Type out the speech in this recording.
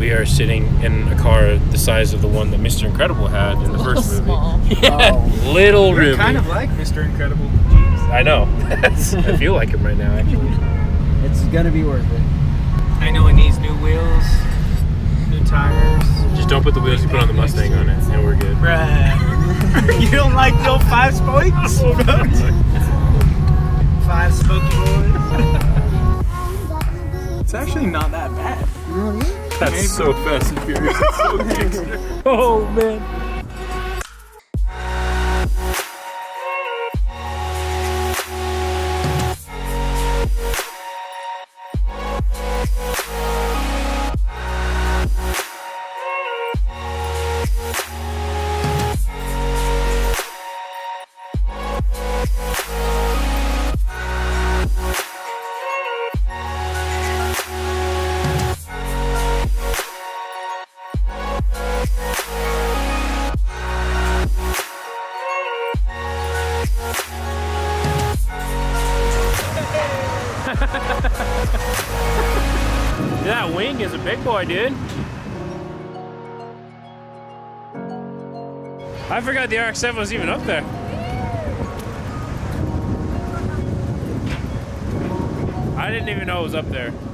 We are sitting in a car the size of the one that Mr. Incredible had in the first movie. Small. Yeah, little room. Kind of like Mr. Incredible. Jeevz. I know. I feel like him right now, actually. It's gonna be worth it. I know it needs new wheels, new tires. Just don't put the wheels you put on the Mustang on it, and we're good. Bruh. You don't like the old 5 spokes? 5 spokey boys. It's actually not that bad. That's Maybe. so Fast and Furious. It's so gangster. Oh, man. That wing is a big boy, dude. I forgot the RX-7 was even up there. I didn't even know it was up there.